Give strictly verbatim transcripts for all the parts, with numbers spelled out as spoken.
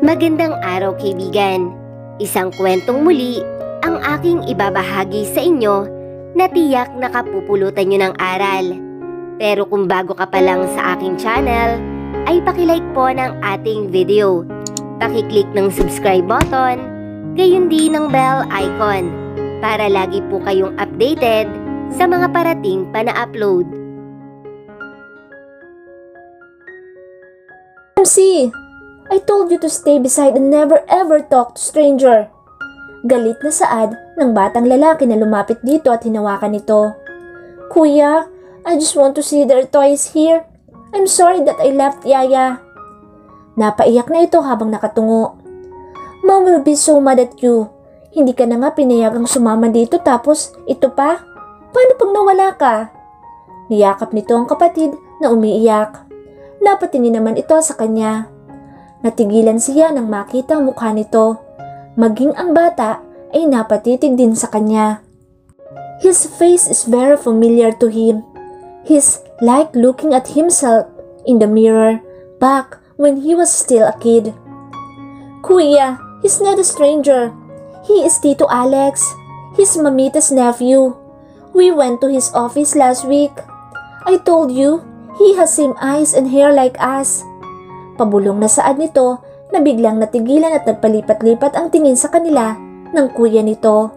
Magandang araw kaibigan. Isang kwentong muli ang aking ibabahagi sa inyo na tiyak nakapupulutan nyo ng aral. Pero kung bago ka pa lang sa aking channel, ay pakilike po ng ating video. Pakiclick ng subscribe button, gayon din ng bell icon para lagi po kayong updated sa mga parating pa na upload. M C, I told you to stay beside and never ever talk to stranger. Galit na saad ng batang lalaki na lumapit dito at hinawakan ito. Kuya, I just want to see their toys here. I'm sorry that I left Yaya. Napaiyak na ito habang nakatungo. Mom will be so mad at you. Hindi ka na nga pinayagang sumama dito tapos ito pa? Paano pag nawala ka? Niyakap nito ang kapatid na umiiyak. Napatingin naman ito sa kanya. Natigilan siya nang makita ang mukha nito. Maging ang bata ay napatitig din sa kanya. His face is very familiar to him. He's like looking at himself in the mirror back when he was still a kid. Kuya, he's not a stranger. He is Tito Alex. He's Mamita's nephew. We went to his office last week. I told you, he has same eyes and hair like us. Pabulong na saad nito na biglang natigilan at nagpalipat-lipat ang tingin sa kanila ng kuya nito.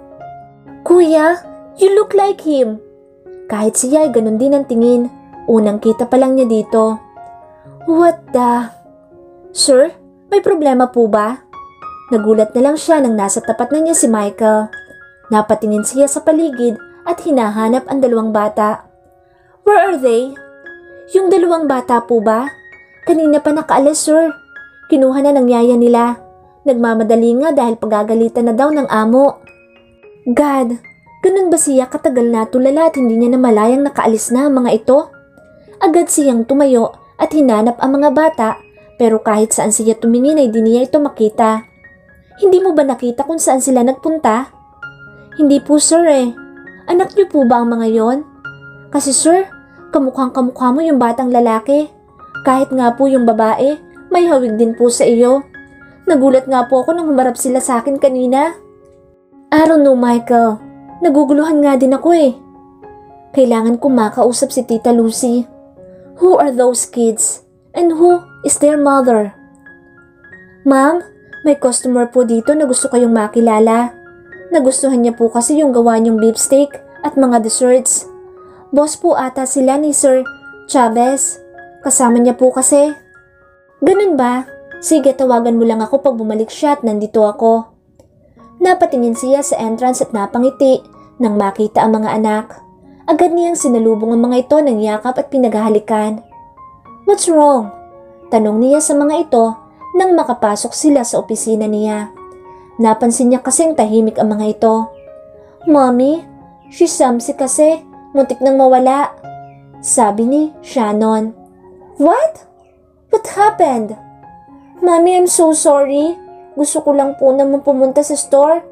Kuya, you look like him. Kahit siya ay ganun din ang tingin, unang kita pa lang niya dito. What the... Sir, may problema po ba? Nagulat na lang siya nang nasa tapat na niya si Michael. Napatingin siya sa paligid at hinahanap ang dalawang bata. Where are they? Yung dalawang bata po ba? Kanina pa nakaalis, sir. Kinuha na ng yaya nila. Nagmamadali nga dahil pagagalitan na daw ng amo. God, ganun ba siya katagal na tulala at hindi niya namalayang nakaalis na ang mga ito? Agad siyang tumayo at hinanap ang mga bata pero kahit saan siya tumingin ay di niya ito makita. Hindi mo ba nakita kung saan sila nagpunta? Hindi po, sir eh. Anak niyo po ba ang mga yon? Kasi sir, kamukhang kamukha mo yung batang lalaki. Kahit nga po yung babae, may hawig din po sa iyo. Nagulat nga po ako nang humarap sila sa akin kanina. I don't know, Michael. Naguguluhan nga din ako eh. Kailangan ko makausap si Tita Lucy. Who are those kids? And who is their mother? Ma'am, may customer po dito na gusto kayong makilala. Nagustuhan niya po kasi yung gawa niyong beefsteak at mga desserts. Boss po ata sila ni Sir Chavez. Kasama niya po kasi. Ganun ba? Sige, tawagan mo lang ako pag bumalik siya at nandito ako. Napatingin siya sa entrance at napangiti nang makita ang mga anak. Agad niyang sinalubong ang mga ito ng yakap at pinaghahalikan. What's wrong? Tanong niya sa mga ito nang makapasok sila sa opisina niya. Napansin niya kasing tahimik ang mga ito. Mommy, she's samsi kasi. Muntik nang mawala. Sabi ni Shannon. What? What happened? Mommy, I'm so sorry. Gusto ko lang po naman pumunta sa store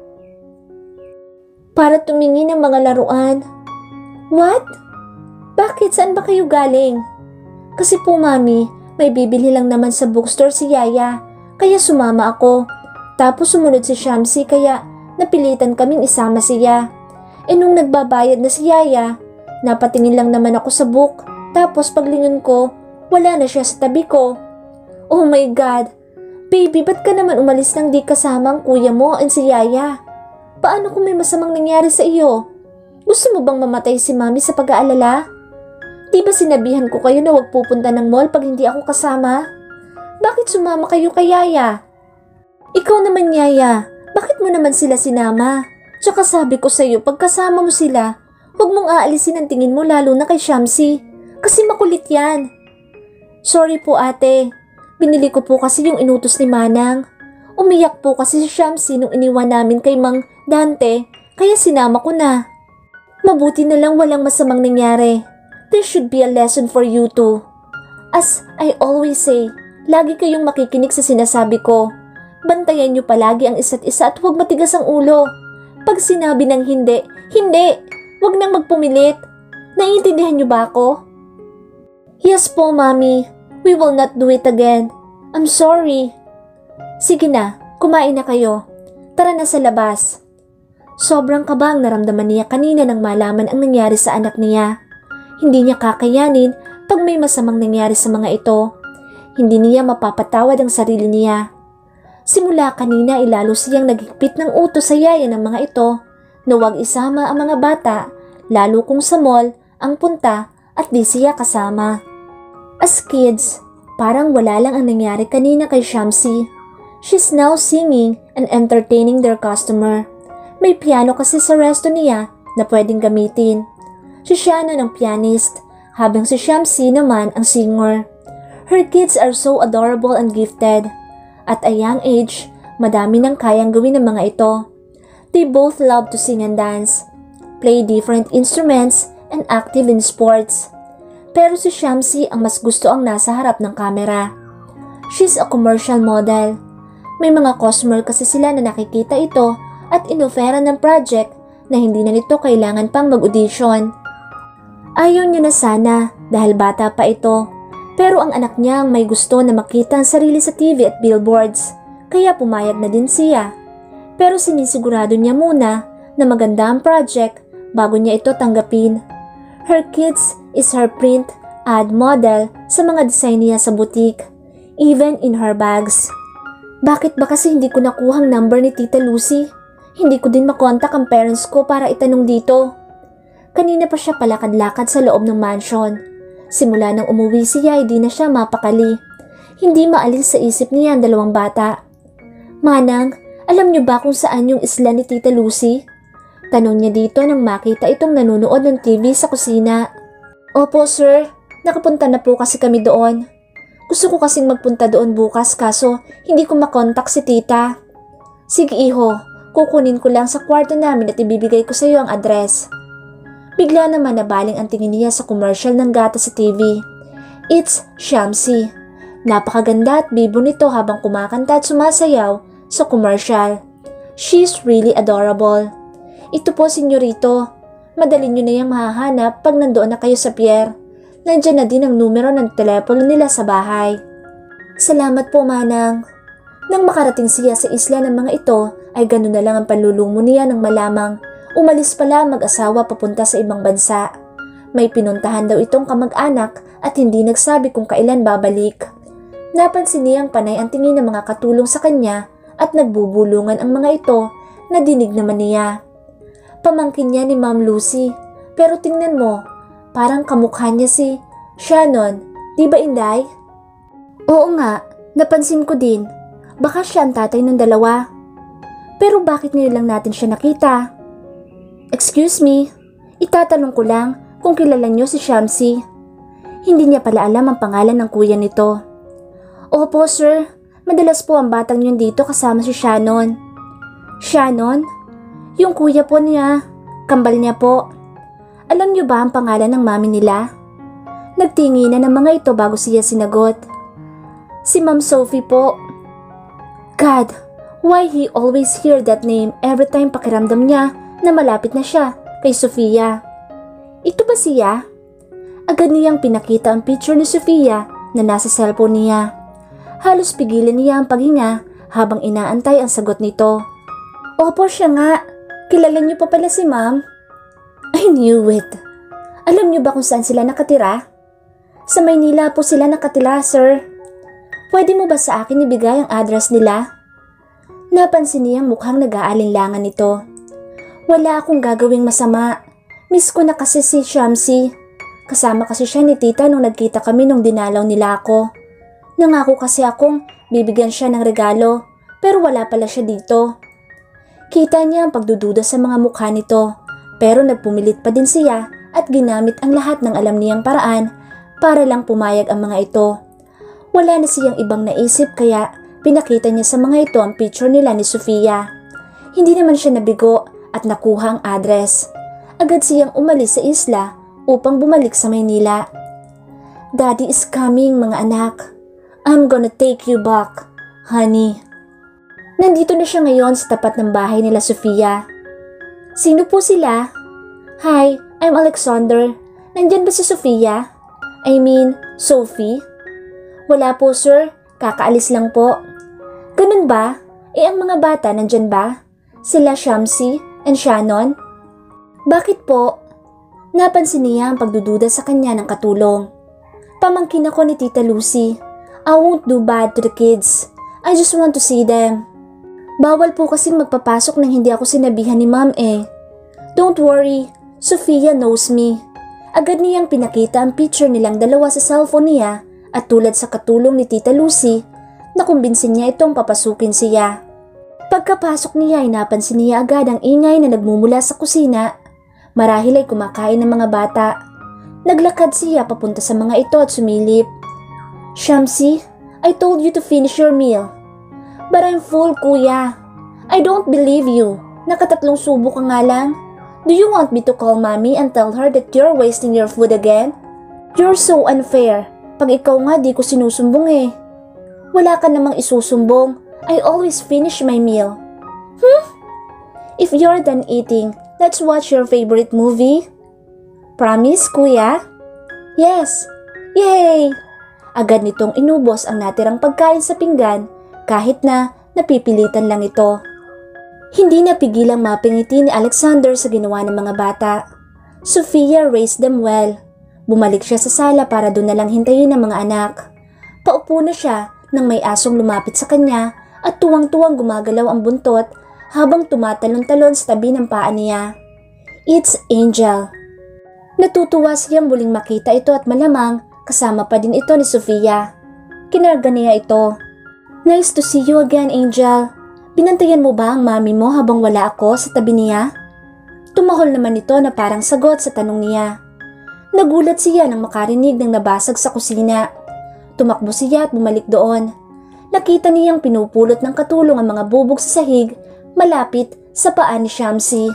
para tumingin ng mga laruan. What? Bakit? Saan ba kayo galing? Kasi po, Mami, may bibili lang naman sa bookstore si Yaya. Kaya sumama ako. Tapos sumunod si Shamsi kaya napilitan kaming isama siya. E nung nagbabayad na si Yaya, napatingin lang naman ako sa book. Tapos paglingon ko, wala na siya sa tabi ko. Oh my God! Baby, ba't ka naman umalis nang di kasama ang kuya mo and si Yaya? Paano kung may masamang nangyari sa iyo? Gusto mo bang mamatay si Mami sa pag-aalala? Di ba sinabihan ko kayo na huwag pupunta ng mall pag hindi ako kasama? Bakit sumama kayo kay Yaya? Ikaw naman, Yaya. Bakit mo naman sila sinama? Tsaka sabi ko sa iyo, pag kasama mo sila, huwag mong aalisin ang tingin mo lalo na kay Shamsi. Kasi makulit yan. Sorry po ate, binili ko po kasi yung inutos ni Manang. Umiyak po kasi si Shamsi nung iniwan namin kay Mang Dante, kaya sinama ko na. Mabuti na lang walang masamang nangyari. There should be a lesson for you too. As I always say, lagi kayong makikinig sa sinasabi ko. Bantayan niyo palagi ang isa't isa at huwag matigas ang ulo. Pag sinabi ng hindi, hindi! Huwag nang magpumilit. Naiintindihan niyo ba ako? Yes po, Mommy. We will not do it again. I'm sorry. Sige na, kumain na kayo. Tara na sa labas. Sobrang kaba ang naramdaman niya kanina nang malaman ang nangyari sa anak niya. Hindi niya kakayanin pag may masamang nangyari sa mga ito. Hindi niya mapapatawad ang sarili niya. Simula kanina ay lalo siyang nagigpit ng utos sa yaya ng mga ito na huwag isama ang mga bata, lalo kung sa mall ang punta at di siya kasama. As kids, parang wala lang ang nangyari kanina kay Shamsi. She's now singing and entertaining their customer. May piano kasi sa resto niya na pwedeng gamitin. Si Shannon ang pianist, habang si Shamsi naman ang singer. Her kids are so adorable and gifted. At a young age, madami nang kayang gawin ng mga ito. They both love to sing and dance, play different instruments, and active in sports. Pero si Shamsi ang mas gusto ang nasa harap ng kamera. She's a commercial model. May mga customer kasi sila na nakikita ito at inofera ng project na hindi na nito kailangan pang mag-audition. Ayaw niya na sana dahil bata pa ito. Pero ang anak niya ang may gusto na makita ang sarili sa T V at billboards, kaya pumayag na din siya. Pero sinisigurado niya muna na maganda ang project bago niya ito tanggapin. Her kids is her print ad model sa mga design niya sa boutique, even in her bags. Bakit ba kasi hindi ko nakuhang number ni Tita Lucy? Hindi ko din makontak ang parents ko para itanong dito. Kanina pa siya palakad-lakad sa loob ng mansion. Simula nang umuwi siya ay di na siya mapakali. Hindi maalis sa isip niya ang dalawang bata. Manang, alam niyo ba kung saan yung isla ni Tita Lucy? Tanong niya dito nang makita itong nanonood ng T V sa kusina. Opo sir, nakapunta na po kasi kami doon. Gusto ko kasing magpunta doon bukas kaso hindi ko makontak si tita. Sige iho, kukunin ko lang sa kwarto namin at ibibigay ko sa iyo ang address. Bigla naman nabaling ang tingin niya sa commercial ng gata sa T V. It's Shamsi. Napakaganda at bibo nito habang kumakanta at sumasayaw sa commercial. She's really adorable. Ito po senyorito. Madali nyo na yung mahahanap pag nandoon na kayo sa pier. Nandiyan na din ang numero ng telepono nila sa bahay. Salamat po manang. Nang makarating siya sa isla ng mga ito ay ganoon na lang ang panlulungo niya nang malamang umalis pala ang mag-asawa papunta sa ibang bansa. May pinuntahan daw itong kamag-anak at hindi nagsabi kung kailan babalik. Napansin niyang panay ang tingin ng mga katulong sa kanya at nagbubulungan ang mga ito na dinig naman niya. Pamangkin niya ni Ma'am Lucy, pero tingnan mo, parang kamukha niya si Shannon, di ba Inday? Oo nga, napansin ko din. Baka siya ang tatay ng dalawa. Pero bakit ngayon lang natin siya nakita? Excuse me, itatanong ko lang kung kilala niyo si Shamsi. Hindi niya pala alam ang pangalan ng kuya nito. Opo sir, madalas po ang batang yun dito kasama si Shannon. Shannon? Yung kuya po niya, kambal niya po. Alam niyo ba ang pangalan ng mami nila? Nagtingi na ng mga ito bago siya sinagot. Si Ma'am Sophie po. God, why he always hear that name every time pakiramdam niya na malapit na siya kay Sofia. Ito ba siya? Agad niyang pinakita ang picture ni Sofia na nasa cellphone niya. Halos pigilan niya ang paghinga habang inaantay ang sagot nito. Opo siya nga. Kilala niyo pa pala si ma'am? I knew it. Alam niyo ba kung saan sila nakatira? Sa Maynila po sila nakatira, sir. Pwede mo ba sa akin ibigay ang address nila? Napansin niyang mukhang nag-aalinlangan nito. Wala akong gagawing masama. Miss ko na kasi si Shamsi. Kasama kasi siya ni tita nung nagkita kami nung dinalaw nila ako. Nangako kasi akong bibigyan siya ng regalo, pero wala pala siya dito. Kita niya ang pagdududa sa mga mukha nito, pero nagpumilit pa din siya at ginamit ang lahat ng alam niyang paraan para lang pumayag ang mga ito. Wala na siyang ibang naisip kaya pinakita niya sa mga ito ang picture nila ni Sofia. Hindi naman siya nabigo at nakuha ang address. Agad siyang umalis sa isla upang bumalik sa Maynila. Daddy is coming, mga anak. I'm gonna take you back, honey. Nandito na siya ngayon sa tapat ng bahay nila Sofia. Sino po sila? Hi, I'm Alexander. Nandyan ba si Sofia? I mean, Sophie? Wala po sir, kakaalis lang po. Ganun ba? Eh ang mga bata nandyan ba? Sila Shamsi and Shannon? Bakit po? Napansin niya ang pagdududa sa kanya ng katulong. Pamangkin ako ni Tita Lucy. I won't do bad to the kids. I just want to see them. Bawal po kasing magpapasok nang hindi ako sinabihan ni Ma'am eh. Don't worry, Sofia knows me. Agad niyang pinakita ang picture nilang dalawa sa cellphone niya at tulad sa katulong ni Tita Lucy, nakumbinsin niya itong papasukin siya. Pagkapasok niya ay napansin niya agad ang ingay na nagmumula sa kusina. Marahil ay kumakain ng mga bata. Naglakad siya papunta sa mga ito at sumilip. Shamsi, I told you to finish your meal. But I'm full, kuya. I don't believe you. Nakatatlong subo ka nga lang. Do you want me to call mommy and tell her that you're wasting your food again? You're so unfair. Pag ikaw nga di ko sinusumbong eh. Wala ka namang isusumbong. I always finish my meal. Hmm? If you're done eating, let's watch your favorite movie. Promise, kuya? Yes. Yay! Agad nitong inubos ang natirang pagkain sa pinggan kahit na napipilitan lang ito. Hindi napigilang mapingiti ni Alexander sa ginawa ng mga bata. Sofia raised them well. Bumalik siya sa sala para doon na lang hintayin ang mga anak. Paupo na siya nang may asong lumapit sa kanya at tuwang-tuwang gumagalaw ang buntot habang tumatalon-talon sa tabi ng paa niya. It's Angel. Natutuwa siyang muling makita ito at malamang kasama pa din ito ni Sofia. Kinarga niya ito. Nice to see you again, Angel. Binantayan mo ba ang mami mo habang wala ako sa tabi niya? Tumahol naman ito na parang sagot sa tanong niya. Nagulat siya nang makarinig ng nabasag sa kusina. Tumakbo siya at bumalik doon. Nakita niyang pinupulot ng katulong ang mga bubog sa sahig malapit sa paa ni Shamsi.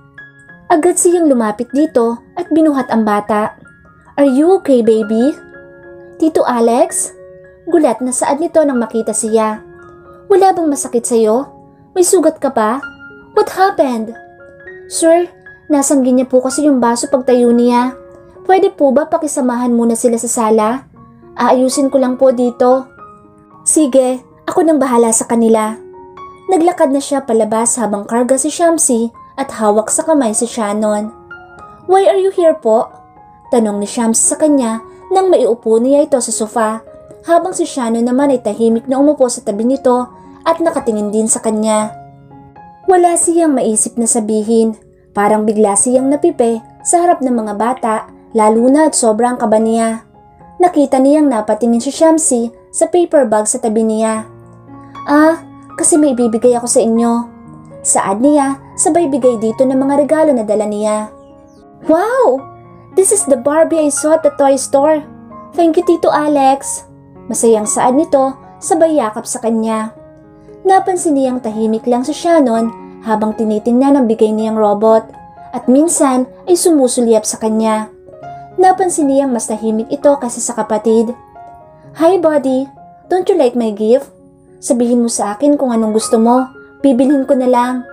Agad siyang lumapit dito at binuhat ang bata. Are you okay, baby? Tito Alex? Gulat na saad nito nang makita siya. Wala bang masakit sa'yo? May sugat ka pa? What happened? Sir, nasanggi niya po kasi yung baso pagtayo niya. Pwede po ba pakisamahan muna sila sa sala? Aayusin ko lang po dito. Sige, ako nang bahala sa kanila. Naglakad na siya palabas habang karga si Shamsi at hawak sa kamay si Shannon. Why are you here po? Tanong ni Shamsi sa kanya nang maiupo niya ito sa sofa habang si Shannon naman ay tahimik na umupo sa tabi nito at nakatingin din sa kanya. Wala siyang maisip na sabihin, parang bigla siyang napipe sa harap ng mga bata lalo na at sobrang kaba niya. Nakita niyang napatingin si Shamsi sa paper bag sa tabi niya. Ah, kasi may ibibigay ako sa inyo. Saad niya sabay bigay dito ng mga regalo na dala niya. Wow! This is the Barbie I saw at the toy store. Thank you, Tito Alex. Masayang saad nito sabay yakap sa kanya. Napansin niyang tahimik lang si Shannon habang tinitingnan ang bigay niyang robot at minsan ay sumusulyap sa kanya. Napansin niyang mas tahimik ito kasi sa kapatid. Hi buddy, don't you like my gift? Sabihin mo sa akin kung anong gusto mo, bibilhin ko na lang.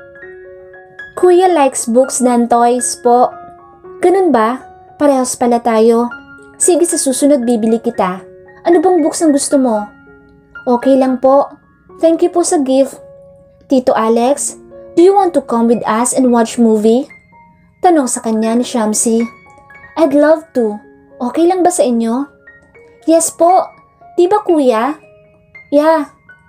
Kuya likes books than toys po. Ganun ba? Parehas pala tayo. Sige, sa susunod bibili kita. Ano bang books ang gusto mo? Okay lang po. Thank you po sa gift. Tito Alex, do you want to come with us and watch movie? Tanong sa kanya ni Shamsi. I'd love to. Okay lang ba sa inyo? Yes po. Di ba kuya? Yeah.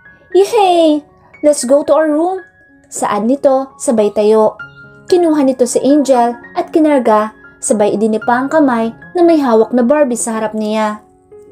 Yay! Let's go to our room. Saad nito sabay tayo. Kinuha nito si Angel at kinarga sabay idinipa ang kamay na may hawak na Barbie sa harap niya.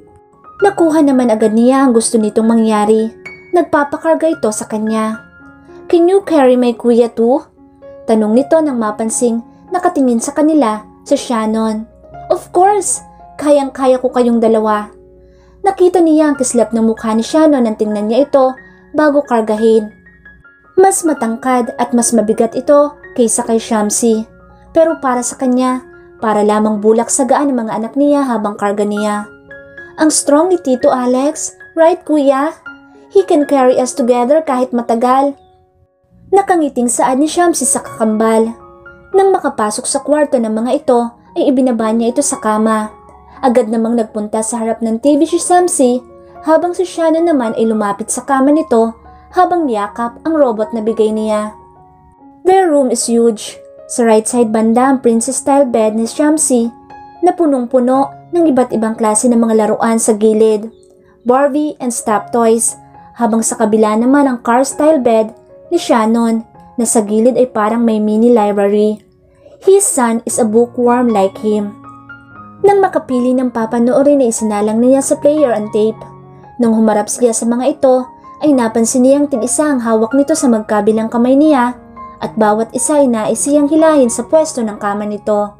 Nakuha naman agad niya ang gusto nitong mangyari. Nagpapakarga ito sa kanya. Can you carry my kuya too? Tanong nito nang mapansing nakatingin sa kanila si Shannon. Of course! Kayang-kaya ko kayong dalawa. Nakita niya ang kislap ng mukha ni Shannon nang tingnan niya ito bago kargahin. Mas matangkad at mas mabigat ito kaysa kay Shamsi. Pero para sa kanya, para lamang bulak sa gaan ng mga anak niya habang karga niya. Ang strong ni Tito Alex, right kuya? He can carry us together kahit matagal. Nakangiting saad ni Shamsi sa kakambal. Nang makapasok sa kwarto ng mga ito, ay ibinaba niya ito sa kama. Agad namang nagpunta sa harap ng T V si Shamsi, habang si Shannon naman ay lumapit sa kama nito habang niyakap ang robot na bigay niya. Their room is huge. Sa right side banda ang princess-style bed ni Shamsi na punong-puno ng iba't ibang klase ng mga laruan sa gilid, Barbie and stuffed toys, habang sa kabila naman ang car-style bed ni Shannon na sa gilid ay parang may mini library. His son is a bookworm like him. Nang makapili ng papanoorin na isinalang niya sa player and tape. Nang humarap siya sa mga ito, ay napansin niyang tig-isa ang hawak nito sa magkabilang kamay niya at bawat isa ay nais siyang hilahin sa pwesto ng kama nito.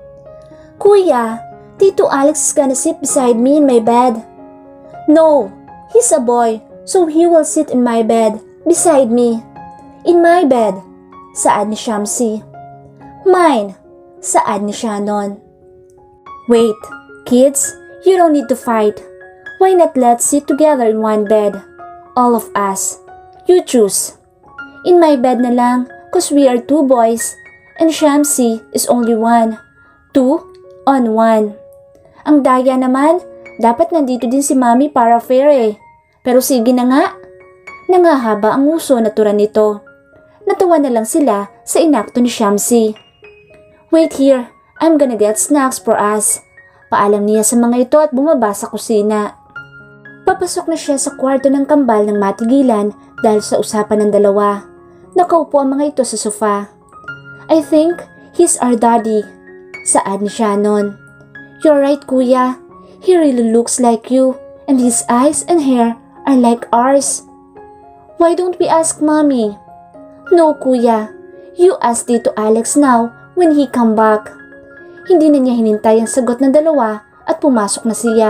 Kuya, Tito Alex is gonna sit beside me in my bed. No, he's a boy, so he will sit in my bed, beside me. In my bed, saad ni Shamsi. Mine, saad ni Shannon. Wait, kids, you don't need to fight. Why not let's sit together in one bed? All of us. You choose. In my bed na lang, cause we are two boys, and Shamsi is only one. Two on one. Ang daya naman, dapat nandito din si Mami para fair eh. Pero sige na nga. Nangahaba ang uso na tura nito. Natawa na lang sila sa inakto ni Shamsi. Wait here, I'm gonna get snacks for us. Paalam niya sa mga ito at bumaba sa kusina. Papasok na siya sa kwarto ng kambal ng matigilan dahil sa usapan ng dalawa. Nakaupo ang mga ito sa sofa. I think he's our daddy, saad ni Shannon. You're right, kuya. He really looks like you, and his eyes and hair are like ours. Why don't we ask mommy? No, kuya. You ask Tito Alex now when he come back. Hindi na niya hinintay ang sagot ng dalawa at pumasok na siya.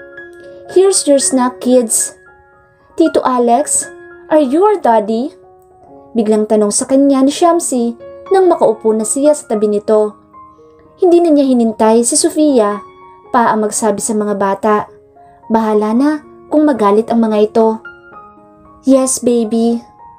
Here's your snack, kids. Tito Alex, are you our daddy? Biglang tanong sa kanya ni Shamsi nang makaupo na siya sa tabi nito. Hindi na niya hinintay si Sofia pa ang magsabi sa mga bata. Bahala na kung magalit ang mga ito. Yes, baby.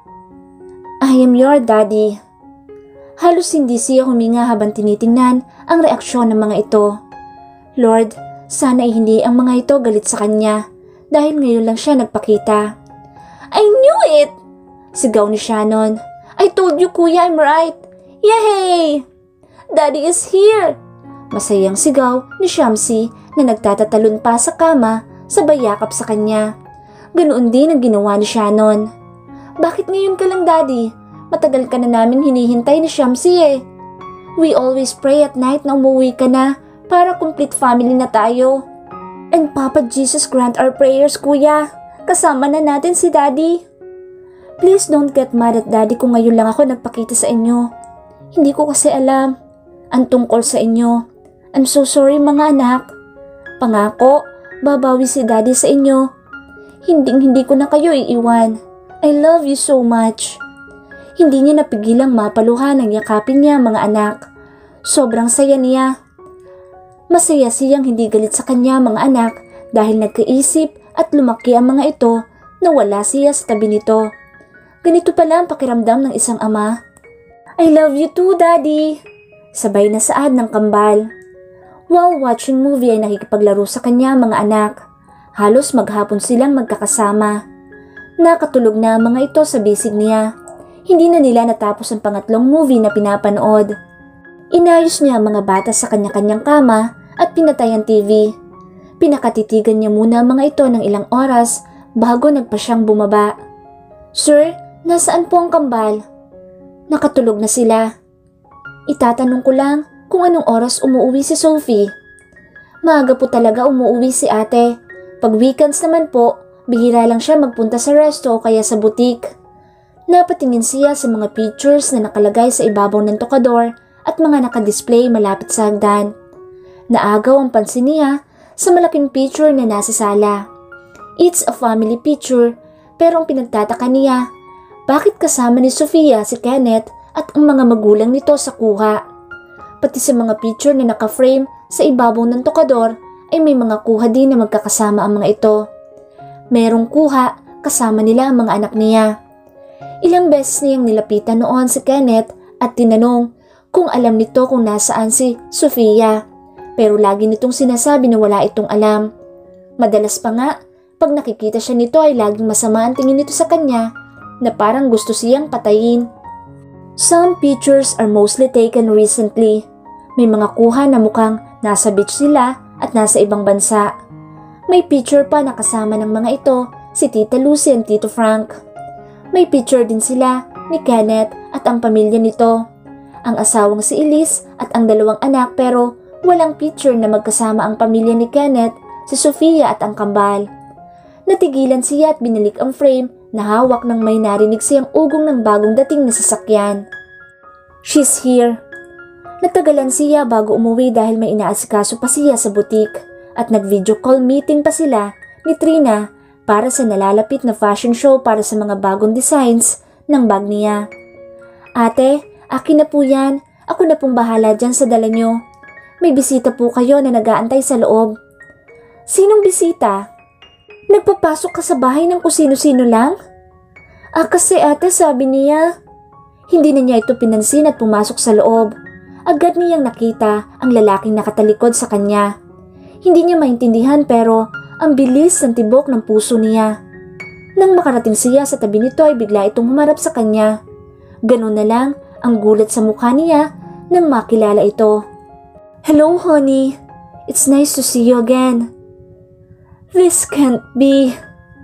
I am your daddy. Halos hindi siya huminga habang tinitingnan ang reaksyon ng mga ito. Lord, sana ay hindi ang mga ito galit sa kanya dahil ngayon lang siya nagpakita. I knew it! Sigaw ni Shannon. I told you, kuya, I'm right. Yay! Daddy is here! Masayang sigaw ni Shamsi na nagtatatalon pa sa kama sabay yakap sa kanya. Ganoon din ang ginawa ni Shannon. Bakit ngayon ka lang, Daddy? Matagal ka na namin hinihintay ni Shamsi eh. We always pray at night na umuwi ka na para complete family na tayo. And Papa Jesus grant our prayers, kuya. Kasama na natin si Daddy. Please don't get mad at Daddy kung ngayon lang ako nagpakita sa inyo. Hindi ko kasi alam ang tungkol sa inyo. I'm so sorry mga anak. Pangako, babawi si Daddy sa inyo. Hinding-hindi ko na kayo iiwan. I love you so much. Hindi niya napigilang mapaluhan ang yakapin niya mga anak. Sobrang saya niya. Masaya siyang hindi galit sa kanya mga anak dahil nagkaisip at lumaki ang mga ito na wala siya sa tabi nito. Ganito pala ang pakiramdam ng isang ama. I love you too, Daddy. Sabay na saad ng kambal. While watching movie ay nakikipaglaro sa kanya mga anak. Halos maghapon silang magkakasama. Nakatulog na ang mga ito sa bisig niya. Hindi na nila natapos ang pangatlong movie na pinapanood. Inayos niya ang mga bata sa kanya-kanyang kama at pinatay ang T V. Pinakatitigan niya muna ang mga ito ng ilang oras bago nagpa siyang bumaba. Sir, nasaan po ang kambal? Nakatulog na sila. Itatanong ko lang kung anong oras umuwi si Sophie. Maaga po talaga umuwi si ate. Pag weekends naman po, bihira lang siya magpunta sa resto o kaya sa butik. Napatingin siya sa mga pictures na nakalagay sa ibabaw ng tokador at mga nakadisplay malapit sa hagdan. Naagaw ang pansin niya sa malaking picture na nasa sala. It's a family picture, pero ang pinagtataka niya, bakit kasama ni Sofia si Kenneth at ang mga magulang nito sa kuha? Pati sa mga picture na naka-frame sa ibabaw ng tokador ay may mga kuha din na magkakasama ang mga ito. Merong kuha kasama nila ang mga anak niya. Ilang beses niyang nilapitan noon si Kenneth at tinanong kung alam nito kung nasaan si Sofia. Pero lagi nitong sinasabi na wala itong alam. Madalas pa nga, pag nakikita siya nito ay laging masama ang tingin nito sa kanya na parang gusto siyang patayin. Some pictures are mostly taken recently. May mga kuha na mukhang nasa beach sila at nasa ibang bansa. May picture pa na kasama ng mga ito si Tita Lucy and Tito Frank. May picture din sila ni Kenneth at ang pamilya nito. Ang asawang si Elise at ang dalawang anak pero walang picture na magkasama ang pamilya ni Kenneth, si Sofia at ang kambal. Natigilan siya at binalik ang frame na hawak nang may narinig siyang ugong ng bagong dating na sasakyan. She's here. Natagalan siya bago umuwi dahil may inaasikaso pa siya sa butik at nag-video call meeting pa sila ni Trina para sa nalalapit na fashion show para sa mga bagong designs ng bag niya. Ate, akin na po yan. Ako na pong bahala dyan sa dala nyo. May bisita po kayo na nag-aantay sa loob. Sinong bisita? Nagpapasok ka sa bahay ng kusino-sino lang? Ah, kasi ate sabi niya. Hindi na niya ito pinansin at pumasok sa loob. Agad niyang nakita ang lalaking nakatalikod sa kanya. Hindi niya maintindihan pero ang bilis ng tibok ng puso niya. Nang makarating siya sa tabi nito ay bigla itong humarap sa kanya. Ganun na lang ang gulat sa mukha niya nang makilala ito. Hello honey, it's nice to see you again. This can't be.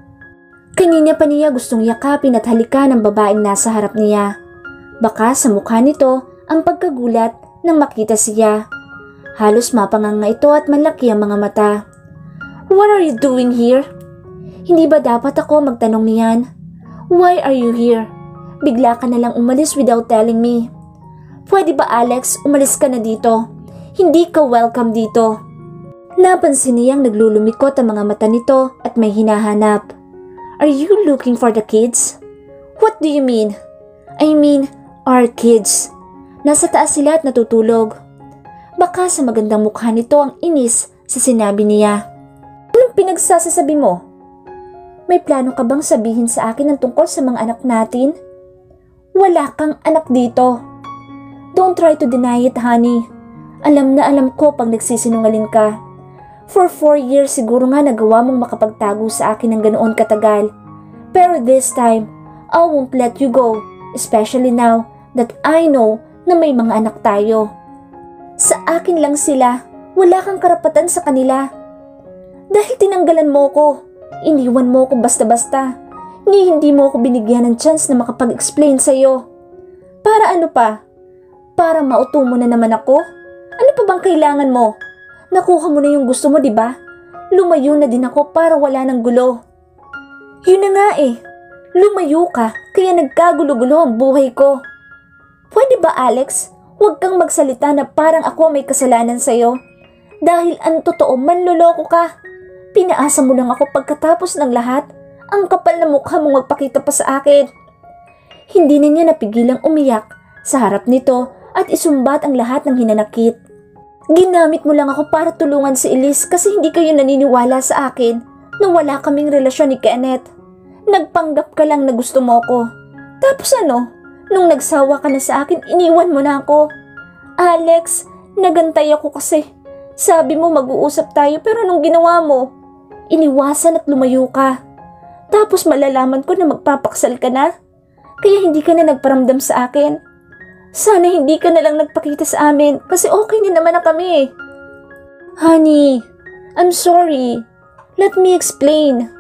Kanina pa niya gustong yakapin at halikan ang babaeng nasa harap niya. Baka sa mukha nito ang pagkagulat nang makita siya. Halos mapanganga ito at malaki ang mga mata. What are you doing here? Hindi ba dapat ako magtanong niyan? Why are you here? Bigla ka na lang umalis without telling me. Pwede ba Alex, umalis ka na dito? Hindi ka welcome dito. Napansin niyang naglulumikot ang mga mata nito at may hinahanap. Are you looking for the kids? What do you mean? I mean, our kids. Nasa taas sila at natutulog. Baka sa magandang mukha nito ang inis sa sinabi niya. Anong pinagsasasabi mo? May plano ka bang sabihin sa akin ang tungkol sa mga anak natin? Wala kang anak dito. Don't try to deny it, honey. Alam na alam ko pag nagsisinungaling ka. For four years siguro nga nagawa mong makapagtago sa akin ng ganoon katagal. Pero this time, I won't let you go, especially now that I know na may mga anak tayo. Sa akin lang sila, wala kang karapatan sa kanila. Dahil tinanggalan mo ko, iniwan mo ko basta-basta, ni hindi mo ko binigyan ng chance na makapag-explain sa'yo. Para ano pa? Para mauto mo na naman ako? Ano pa bang kailangan mo? Nakuha mo na yung gusto mo, di ba? Lumayo na din ako para wala ng gulo. Yun na nga eh. Lumayo ka, kaya nagkagulo-gulo ang buhay ko. Pwede ba Alex, huwag kang magsalita na parang ako may kasalanan sa'yo? Dahil ang totoo, manloloko ka. Pinaasa mo lang ako pagkatapos ng lahat. Ang kapal na mukha mong magpakita pa sa akin. Hindi na niya napigilang umiyak sa harap nito at isumbat ang lahat ng hinanakit. Ginamit mo lang ako para tulungan si Elise kasi hindi kayo naniniwala sa akin na wala kaming relasyon ni Kenneth. Nagpanggap ka lang na gusto mo ko. Tapos ano? Nung nagsawa ka na sa akin, iniwan mo na ako. Alex, nagantay ako kasi. Sabi mo mag-uusap tayo pero nung ginawa mo, iniwasan at lumayo ka. Tapos malalaman ko na magpapaksal ka na. Kaya hindi ka na nagparamdam sa akin. Sana hindi ka na lang nagpakita sa amin kasi okay na naman na kami. Honey, I'm sorry. Let me explain.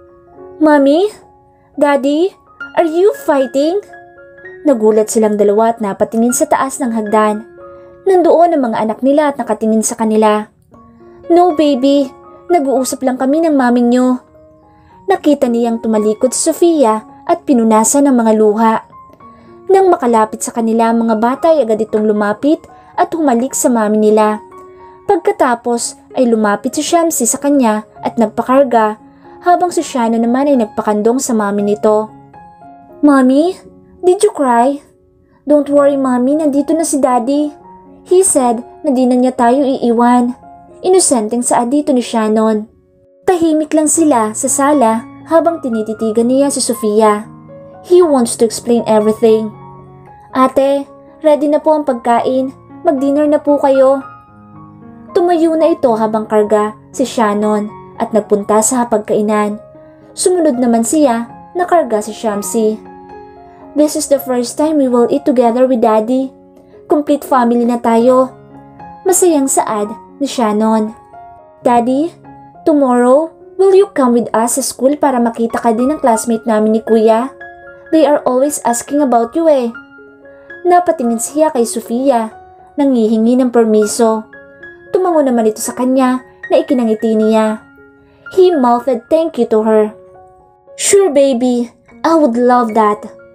Mommy? Daddy? Are you fighting? Nagulat silang dalawa at napatingin sa taas ng hagdan. Nandoon ang mga anak nila at nakatingin sa kanila. No baby, nag-uusap lang kami ng maming nyo. Nakita niyang tumalikod si Sofia at pinunasan ng mga luha. Nang makalapit sa kanila mga bata ay agad itong lumapit at humalik sa mami nila. Pagkatapos ay lumapit si Shamsi sa kanya at nagpakarga habang si Shana naman ay nagpakandong sa mami nito. Mommy, did you cry? Don't worry mommy, nandito na si daddy. He said na di na niya tayo iiwan. Inosenteng saad dito ni Shannon. Tahimik lang sila sa sala habang tinititigan niya si Sofia. He wants to explain everything. Ate, ready na po ang pagkain. Mag-dinner na po kayo. Tumayo na ito habang karga si Shannon at nagpunta sa hapagkainan. Sumunod naman siya na karga si Shamsi. This is the first time we will eat together with Daddy. Complete family na tayo. Masayang saad ni Shannon. Daddy, tomorrow, will you come with us sa school para makita ka din ng classmate namin ni Kuya? They are always asking about you eh. Napatingin siya kay Sofia, nangihingi ng permiso. Tumango naman ito sa kanya na ikinangiti niya. He mouthed thank you to her. Sure baby, I would love that.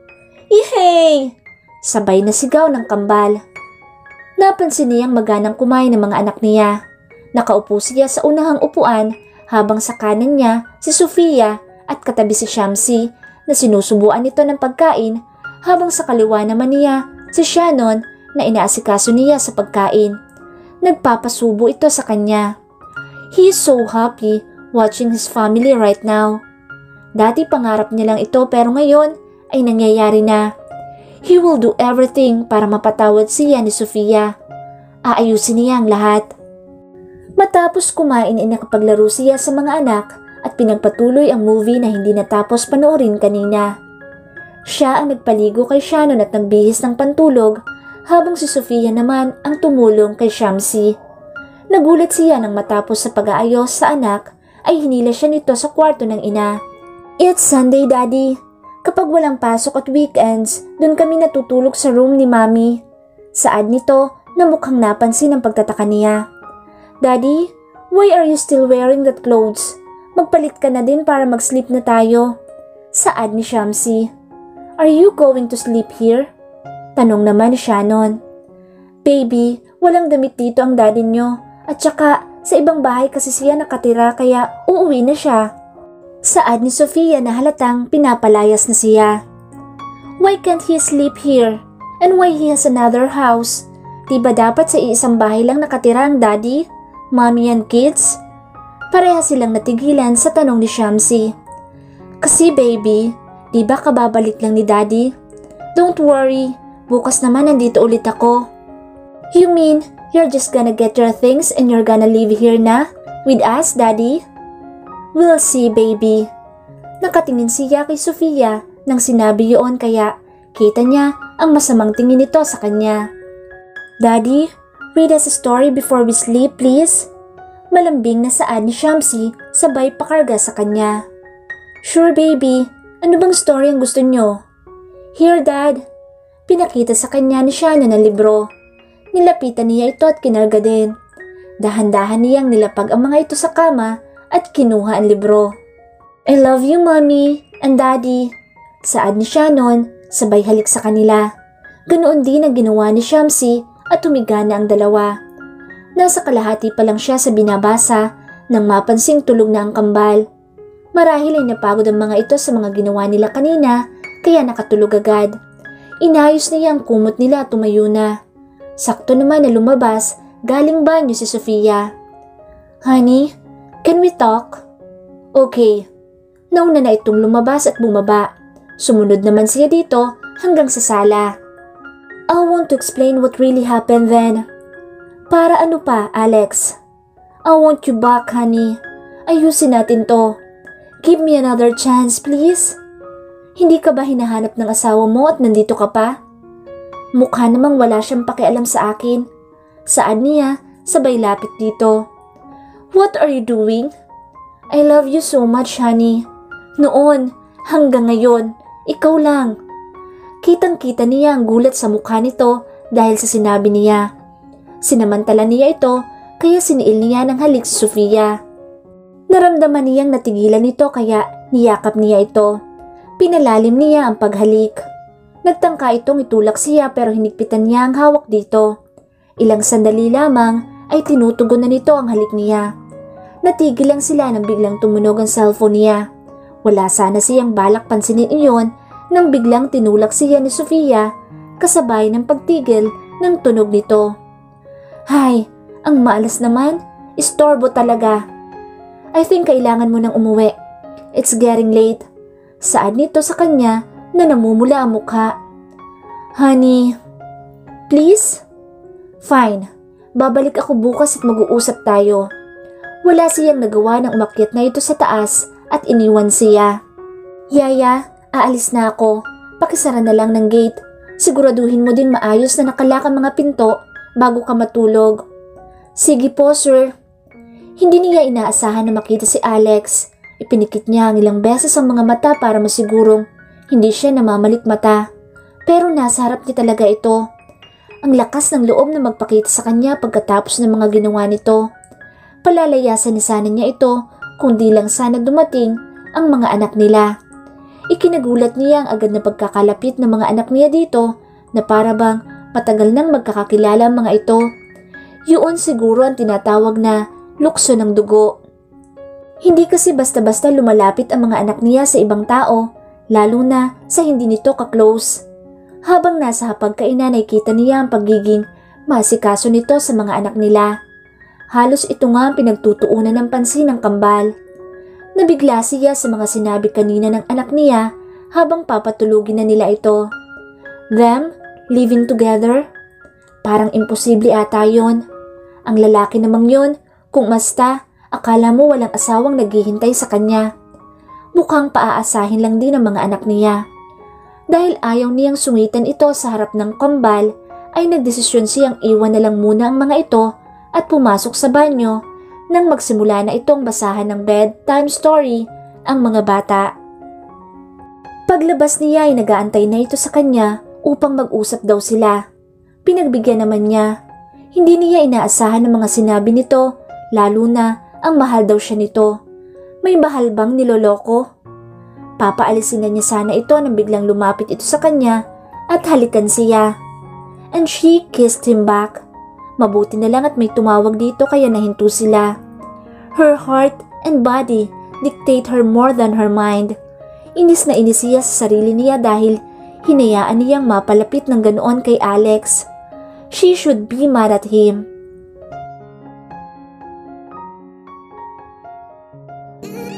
Yay! Sabay na sigaw ng kambal. Napansin niyang maganang kumain ng mga anak niya. Nakaupo siya sa unahang upuan habang sa kanan niya si Sofia at katabi si Shamsi na sinusubuan nito ng pagkain habang sa kaliwa naman niya si Shannon na inaasikaso niya sa pagkain. Nagpapasubo ito sa kanya. He is so happy watching his family right now. Dati pangarap niya lang ito pero ngayon ay nangyayari na. He will do everything para mapatawad siya ni Sofia. Aayusin niya ang lahat. Matapos kumain ay nakapaglaro siya sa mga anak at pinagpatuloy ang movie na hindi natapos panoorin kanina. Siya ang nagpaligo kay Shannon at nagbihis ng pantulog habang si Sofia naman ang tumulong kay Shamsi. Nagulat siya nang matapos sa pag-aayos sa anak ay hinila siya nito sa kwarto ng ina. It's Sunday, Daddy. Kapag walang pasok at weekends, dun kami natutulog sa room ni Mami. Saad nito na mukhang napansin ang pagtataka niya. Daddy, why are you still wearing that clothes? Magpalit ka na din para mag-sleep na tayo. Saad ni Shamsi. Are you going to sleep here? Tanong naman ni Shannon. Baby, walang damit dito ang daddy nyo. At saka, sa ibang bahay kasi siya nakatira kaya uuwi na siya. Saad ni Sofia na halatang pinapalayas na siya. Why can't he sleep here? And why he has another house? Diba dapat sa iisang bahay lang nakatira ang daddy, mommy and kids? Pareha silang natigilan sa tanong ni Shamsi. Kasi baby, diba kababalik lang ni daddy? Don't worry, bukas naman nandito ulit ako. You mean you're just gonna get your things and you're gonna live here na? With us, daddy? We'll see, baby. Nakatingin siya kay Sofia nang sinabi yun kaya kita niya ang masamang tingin nito sa kanya. Daddy, read us a story before we sleep, please. Malambing na saad ni Shamsi sabay pakarga sa kanya. Sure, baby. Ano bang story ang gusto nyo? Here, Dad. Pinakita sa kanya ni Shannon ang libro. Nilapitan niya ito at kinarga din. Dahan-dahan niyang nilapag ang mga ito sa kama at kinuha ang libro. I love you, Mommy and Daddy. Saad ni Shannon, sabay halik sa kanila. Ganoon din ang ginawa ni Shamsi at humiga na ang dalawa. Nasa kalahati pa lang siya sa binabasa nang mapansing tulog na ang kambal. Marahil ay napagod ang mga ito sa mga ginawa nila kanina kaya nakatulog agad. Inayos niya ang kumot nila at tumayo na. Sakto naman na lumabas galing banyo si Sofia. Honey, can we talk? Okay. Nauna na itong lumabas at bumaba. Sumunod naman siya dito hanggang sa sala. I want to explain what really happened then. Para ano pa, Alex? I want you back, honey. Ayusin natin to. Give me another chance, please. Hindi ka ba hinahanap ng asawa mo at nandito ka pa? Mukha namang wala siyang pakialam sa akin. Saad niya, sabay lapit dito. What are you doing? I love you so much, honey. Noon, hanggang ngayon, ikaw lang. Kitang-kita niya ang gulat sa mukha nito dahil sa sinabi niya. Sinamantala niya ito kaya siniil niya ng halik si Sofia. Naramdaman niyang natigilan nito kaya niyakap niya ito. Pinalalim niya ang paghalik. Nagtangka itong itulak siya pero hinigpitan niya ang hawak dito. Ilang sandali lamang ay tinutugon na nito ang halik niya. Natigil lang sila nang biglang tumunog ang cellphone niya. Wala sana siyang balak pansinin iyon nang biglang tinulak siya ni Sofia kasabay ng pagtigil ng tunog nito. Hay, ang maalas naman, istorbo talaga. I think kailangan mo nang umuwi. It's getting late. Saad nito sa kanya na namumula ang mukha. Honey, please? Fine, babalik ako bukas at mag-uusap tayo. Wala siyang nagawa ng umakyat na ito sa taas at iniwan siya. Yaya, aalis na ako. Pakisara na lang ng gate. Siguraduhin mo din maayos na nakalak ang mga pinto bago ka matulog. Sige po, sir. Hindi niya inaasahan na makita si Alex. Ipinikit niya ang ilang beses ang mga mata para masigurong hindi siya namamalikmata. Pero nasa harap niya talaga ito. Ang lakas ng loob na magpakita sa kanya pagkatapos ng mga ginawa nito. Palalayasan ni sana niya ito kung di lang sana dumating ang mga anak nila. Ikinagulat niya ang agad na pagkakalapit ng mga anak niya dito na para bang matagal nang magkakakilala ang mga ito. Yun siguro ang tinatawag na lukso ng dugo. Hindi kasi basta-basta lumalapit ang mga anak niya sa ibang tao, lalo na sa hindi nito ka-close. Habang nasa hapagkainan ay kita niya ang pagiging masikaso nito sa mga anak nila. Halos ito nga ang pinagtutuunan ng pansin ng kambal. Nabigla siya sa mga sinabi kanina ng anak niya habang papatulugin na nila ito. Them? Living together? Parang imposible ata yun. Ang lalaki namang yun, kung masta, akala mo walang asawang naghihintay sa kanya. Mukhang paaasahin lang din ang mga anak niya. Dahil ayaw niyang sungitan ito sa harap ng kambal, ay nagdesisyon siyang iwan na lang muna ang mga ito at pumasok sa banyo nang magsimula na itong basahan ng bedtime story ang mga bata. Paglabas niya ay nagaantay na ito sa kanya upang mag-usap daw sila. Pinagbigyan naman niya. Hindi niya inaasahan ang mga sinabi nito, lalo na ang mahal daw siya nito. May mahal bang niloloko? Papaalisin na niya sana ito nang biglang lumapit ito sa kanya at halikan siya. And she kissed him back. Mabuti na lang at may tumawag dito kaya nahinto sila. Her heart and body dictate her more than her mind. Inis na inis siya sa sarili niya dahil hinayaan niyang mapalapit ng ganoon kay Alex. She should be mad at him.